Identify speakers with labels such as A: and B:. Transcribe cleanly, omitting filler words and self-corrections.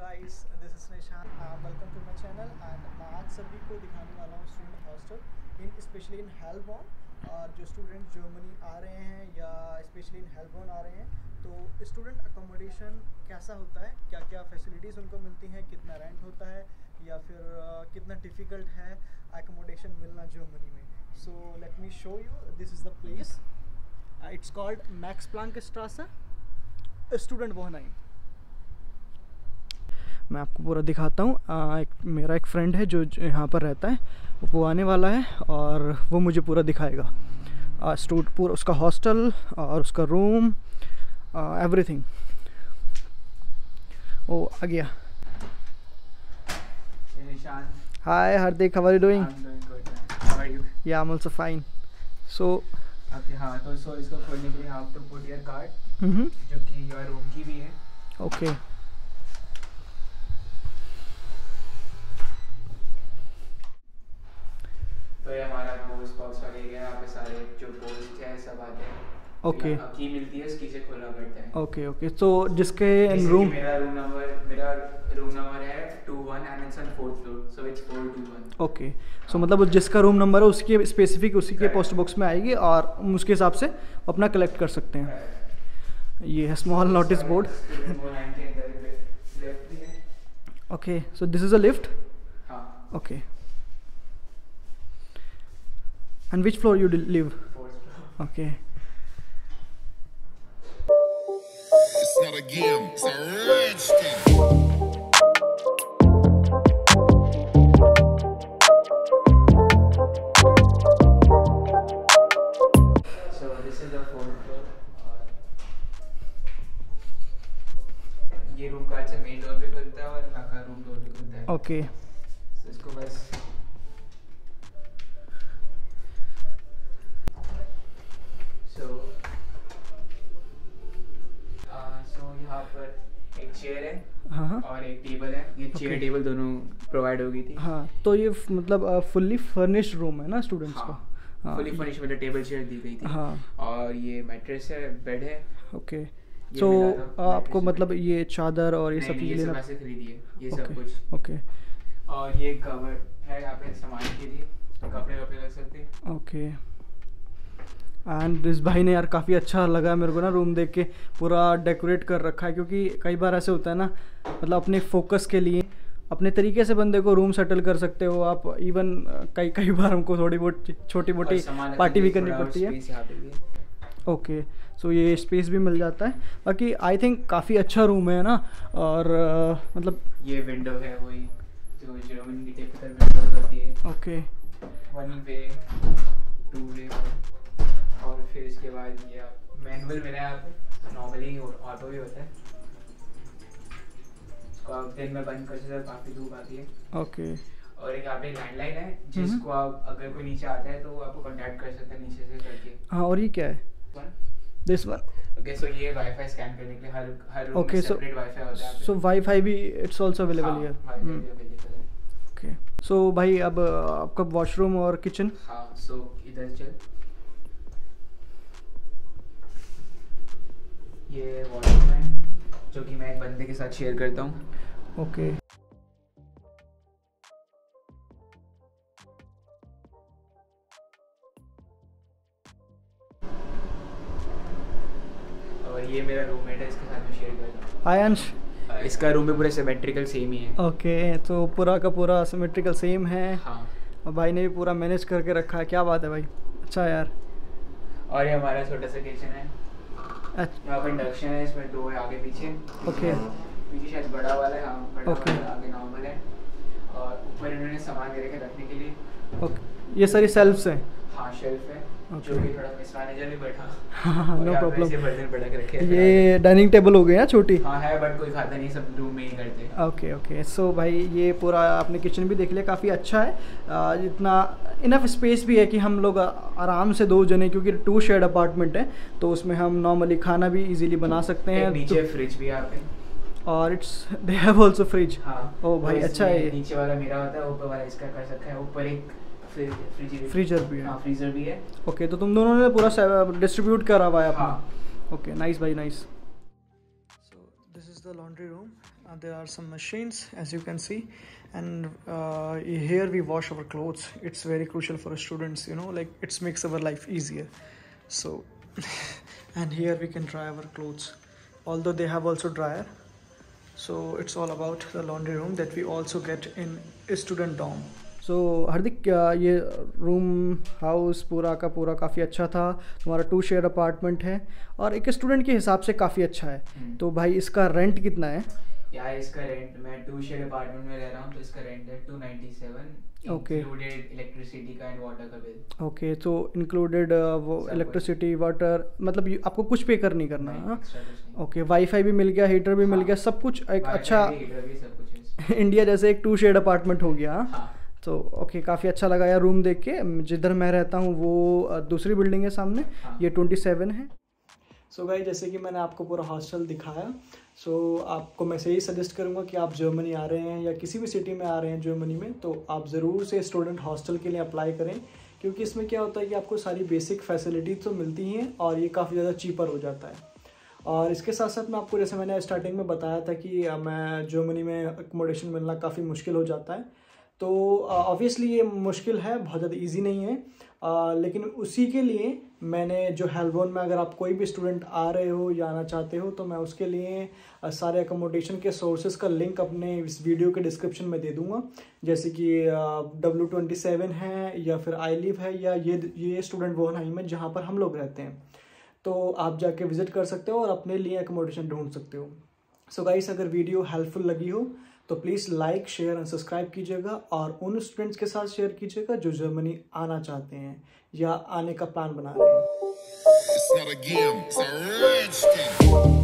A: Guys, this is Nishan. Welcome to my channel and मैं आज सभी को दिखाने वाला हूँ student hostel in specially in Heilbronn. और जो स्टूडेंट जर्मनी आ रहे हैं या स्पेशली इन हेल्बॉर्न आ रहे हैं, तो स्टूडेंट अकोमोडेशन कैसा होता है, क्या क्या फैसिलिटीज़ उनको मिलती हैं, कितना रेंट होता है या फिर कितना डिफ़िकल्ट है अकोमोडेशन मिलना जर्मनी में। So let me show you, this is the place. It's called Max Planck Strasse, student Wohnheim. मैं आपको पूरा दिखाता हूँ। मेरा एक फ्रेंड है जो यहाँ पर रहता है, वो आने वाला है और वो मुझे पूरा दिखाएगा। पूरा उसका हॉस्टल और उसका रूम, एवरीथिंग। ओ आ गया। Hi Hardik, how are you doing?
B: I'm doing good, man. How are you?
A: Yeah I am also fine. So
B: Okay, हाँ तो इसको खोलने के लिए have to put your card, जो कि your room की भी है।
A: ओके।
B: तो ये हमारा पोस्ट बॉक्स वगैरह, यहाँ पे सारे जो पोस्ट है सब आते हैं।
A: ओके
B: की मिलती है, उसकी से खोलना पड़ता है।
A: Okay okay. तो जिसके
B: जैसे
A: रूम,
B: कि मेरा रूम नंबर है 21 and it's on 4th floor, so it's 421।
A: Okay. So मतलब जिसका रूम नंबर है उसके स्पेसिफिक उसी के पोस्ट बॉक्स में आएगी और उसके हिसाब से अपना कलेक्ट कर सकते हैं। ये है small notice board. Okay, so this is a lift.
B: हाँ।
A: Okay. And which floor you live?
B: 4th floor।
A: Okay.
C: It's not a game, it's a rich thing.
B: So this is the 4th floor। ये room का अच्छा main door भी खुलता है और काका room door भी खुलता है।
A: ओके।
B: So इसको बस so यहाँ पर एक चेयर है
A: हाँ
B: और एक टेबल है। ये चेयर टेबल दोनों प्रोवाइड होगी थी।
A: हाँ। तो ये मतलब फुल्ली फर्निश्ड रूम है ना स्टूडेंट्स का?
B: हाँ, फुली फर्निश्ड मतलब टेबल चेयर दी गई थी।
A: हाँ।
B: और ये मैट्रेस है, बेड है।
A: ओके।
B: ये
A: तो
B: मिला था
A: आपको
B: mattress
A: मतलब ये चादर और ये सब
B: नहीं,
A: चीज़
B: ये सब
A: लेना?
B: ऐसे खरीदी है, ये
A: ओके
B: सब कुछ।
A: ओके
B: और ये कवर है यहाँ पे सामान के लिए, तो कपड़े वपड़े रख सकते हैं।
A: ओके। एंड इस भाई ने यार काफ़ी अच्छा लगा मेरे को ना रूम देख के, पूरा डेकोरेट कर रखा है। क्योंकि कई बार ऐसे होता है ना, मतलब अपने फोकस के लिए अपने तरीके से बंदे को रूम सेटल कर सकते हो आप। इवन कई बार हमको थोड़ी बहुत छोटी मोटी पार्टी भी करनी पड़ती है। ओके। सो ये स्पेस भी मिल जाता है। बाकी आई थिंक काफ़ी अच्छा रूम है ना। और मतलब
B: ये विंडो है वही जो जर्मन की टिपिकल विंडोज होती है।
A: ओके।
B: 1 वे 2 वे, और फिर इसके बाद ये मैनुअल मेरा यहाँ पे नॉर्मली ऑटो भी होता है। इसको आप दिन में बंद कर सकते हो, काफ़ी धूप आती है।
A: ओके।
B: और एक यहाँ पे लैंडलाइन है जिसको आप अगर कोई नीचे आता है तो आपको कांटेक्ट कर सकते हैं नीचे से करके।
A: हाँ। और ये क्या है? This one.
B: ओके, सो ये वाईफाई स्कैन करने के लिए हर रूम
A: Okay,
B: में
A: so-
B: सेपरेट वाईफाई होता है।
A: सो वाईफाई भी it's also available here?
B: Wifi भी अवेलेबल है।
A: ओके। सो भाई अब आपका वॉशरूम और किचन?
B: हाँ, सो इधर चल। ये वॉशरूम है जो कि मैं एक बंदे के साथ शेयर करता हूँ।
A: ओके।
B: और ये मेरा रूममेट है, इसके साथ मैं शेयर करता हूँ।
A: आयांश।
B: इसका रूम भी पूरा सिमेट्रिकल सेम ही है।
A: ओके। तो पूरा का पूरा सिमेट्रिकल सेम है।
B: हाँ।
A: और भाई ने भी पूरा मैनेज करके रखा है। क्या बात है भाई, अच्छा यार।
B: और ये हमारा छोटा सा किचन है। यहाँ पर इंडक्शन है, इसमें 2 है आगे पीछे।
A: ओके।
B: पीछे शायद बड़ा वाला है। हाँ, बड़ा
A: Okay.
B: वाला आगे नॉर्मल है। और ऊपर इन्होंने सामान दे रखे रखने के लिए।
A: ओके। ये सारी सेल्फ्स हैं?
B: हाँ, शेल्फ है।
A: Okay.
B: जो कि थोड़ा मिस मैनेजर भी बैठा।
A: हाँ,
B: और
A: नो
B: यहाँ पे
A: प्रॉब्लम।
B: ऐसे बर्तन पड़ा के रखे हैं।
A: ये डाइनिंग टेबल हो गया छोटी?
B: हाँ है, बट कोई खाता नहीं, सब रूम में ही करते हैं।
A: Okay okay. सो भाई ये पूरा आपने किचन भी देख लिया, काफ़ी अच्छा है। इतना इनफ स्पेस भी है कि हम लोग आराम से 2 जने, क्योंकि 2 शेयर्ड अपार्टमेंट है तो उसमें हम नॉर्मली खाना भी इजीली बना सकते हैं।
B: नीचे फ्रिज भी है यहाँ पे।
A: और it's they have also fridge?
B: हाँ।
A: ओ भाई,
B: तो
A: अच्छा है ये।
B: नीचे वाला मेरा होता है, ऊपर वाला इसका कर सकते हैं। ऊपर एक
A: फ्रीजर भी है?
B: हाँ, फ्रीजर भी है।
A: ओके। तो तुम दोनों ने पूरा डिस्ट्रीब्यूट करा हुआ है अपना?
B: हाँ।
A: ओके, नाइस भाई, nice. So this is the the laundry room. There are some machines, as you can see, and here we wash our clothes. It's very crucial for students, you know, like it makes our life easier. So and here we can dry our clothes, although they have also dryer. So it's all about the laundry room that we also get in student dorm. So Hardik, ये room house पूरा का पूरा काफ़ी अच्छा था। तुम्हारा 2 share apartment है और एक स्टूडेंट के हिसाब से काफ़ी अच्छा है। तो भाई इसका रेंट कितना है?
B: यार इसका रेंट, मैं 2 शेयर अपार्टमेंट में रह रहा हूँ, तो इसका रेंट है 297,
A: ओके,
B: इंक्लूडेड इलेक्ट्रिसिटी का एंड वाटर का बिल।
A: ओके, तो इंक्लूडेड वो इलेक्ट्रिसिटी वाटर, मतलब आपको कुछ पे कर नहीं करना है। ओके, वाईफाई भी मिल गया, हीटर भी मिल गया, सब कुछ एक अच्छा इंडिया जैसे एक 2 शेयर अपार्टमेंट हो गया। तो ओके, काफ़ी अच्छा लगा यार रूम देख के। जिधर मैं रहता हूँ वो दूसरी बिल्डिंग है सामने, ये 27 है। सो गाइस, जैसे कि मैंने आपको पूरा हॉस्टल दिखाया, सो आपको मैं से ही सजेस्ट करूँगा कि आप जर्मनी आ रहे हैं या किसी भी सिटी में आ रहे हैं जर्मनी में, तो आप ज़रूर से स्टूडेंट हॉस्टल के लिए अप्लाई करें, क्योंकि इसमें क्या होता है कि आपको सारी बेसिक फैसिलिटीज तो मिलती हैं और ये काफ़ी ज़्यादा चीपर हो जाता है। और इसके साथ साथ मैं आपको, जैसे मैंने स्टार्टिंग में बताया था कि मैं जर्मनी में अकोमोडेशन मिलना काफ़ी मुश्किल हो जाता है। तो ऑब्वियसली ये मुश्किल है, बहुत ज़्यादा इजी नहीं है, लेकिन उसी के लिए मैंने जो हेल्बोन में, अगर आप कोई भी स्टूडेंट आ रहे हो या आना चाहते हो, तो मैं उसके लिए सारे अकोमोडेशन के सोर्सेज का लिंक अपने इस वीडियो के डिस्क्रिप्शन में दे दूंगा। जैसे कि W27 है या फिर आई लिव है, या ये स्टूडेंट वोहनहाइम है जहाँ पर हम लोग रहते हैं। तो आप जाके विजिट कर सकते हो और अपने लिए अकोमोडेशन ढूंढ सकते हो। सो गाइस, अगर वीडियो हेल्पफुल लगी हो तो please like, share and subscribe कीजिएगा और उन स्टूडेंट्स के साथ शेयर कीजिएगा जो जर्मनी आना चाहते हैं या आने का प्लान बना रहे हैं।
C: It's not a game, it's a rich thing.